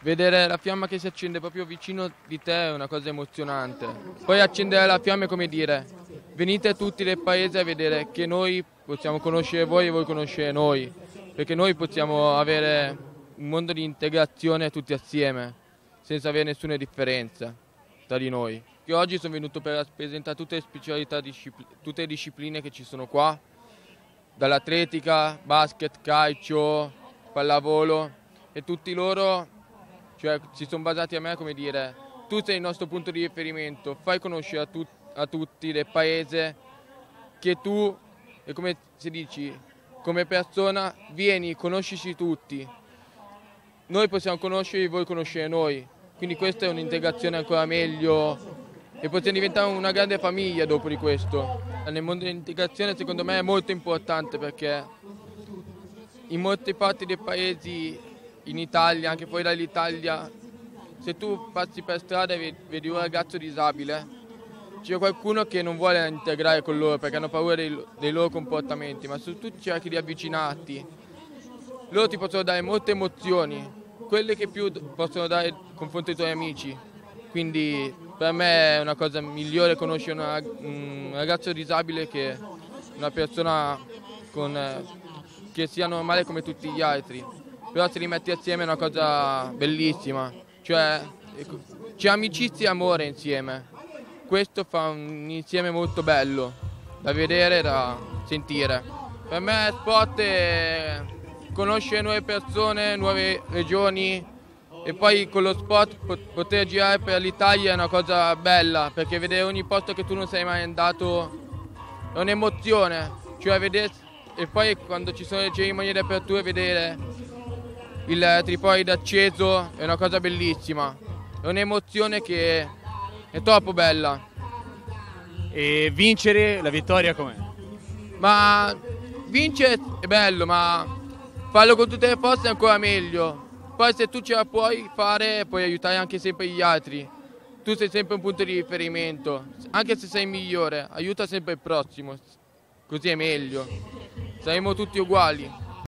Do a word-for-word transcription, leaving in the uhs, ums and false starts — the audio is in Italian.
vedere la fiamma che si accende proprio vicino di te è una cosa emozionante. Poi accendere la fiamma è come dire, venite tutti del paese a vedere che noi possiamo conoscere voi e voi conoscere noi, perché noi possiamo avere un mondo di integrazione tutti assieme, senza avere nessuna differenza tra di noi. Io oggi sono venuto per rappresentare tutte le specialità, tutte le discipline che ci sono qua, dall'atletica, basket, calcio, pallavolo, e tutti loro cioè, si sono basati a me come dire, tu sei il nostro punto di riferimento, fai conoscere a, tu, a tutti del paese che tu, e come si dici, come persona, vieni, conoscici tutti. Noi possiamo conoscervi, voi conoscere noi, quindi questa è un'integrazione ancora meglio e possiamo diventare una grande famiglia dopo di questo. Nel mondo dell'integrazione secondo me è molto importante perché in molte parti dei paesi, in Italia, anche fuori dall'Italia, se tu passi per strada e vedi un ragazzo disabile, c'è qualcuno che non vuole integrare con loro perché hanno paura dei, dei loro comportamenti, ma se tu cerchi di avvicinarti, loro ti possono dare molte emozioni, quelle che più possono dare nei confronti dei tuoi amici. Quindi per me è una cosa migliore conoscere una, un ragazzo disabile che una persona con, che sia normale come tutti gli altri. Però se li metti assieme è una cosa bellissima, cioè c'è amicizia e amore insieme. Questo fa un insieme molto bello da vedere e da sentire. Per me sport è conoscere nuove persone, nuove regioni e poi con lo sport poter girare per l'Italia è una cosa bella, perché vedere ogni posto che tu non sei mai andato è un'emozione, cioè vedere, e poi quando ci sono le cerimonie di apertura vedere il Tripolide acceso è una cosa bellissima, è un'emozione che è troppo bella. E vincere la vittoria com'è? Ma vincere è bello, ma farlo con tutte le forze è ancora meglio. Poi se tu ce la puoi fare, puoi aiutare anche sempre gli altri. Tu sei sempre un punto di riferimento, anche se sei migliore, aiuta sempre il prossimo, così è meglio. Saremo tutti uguali.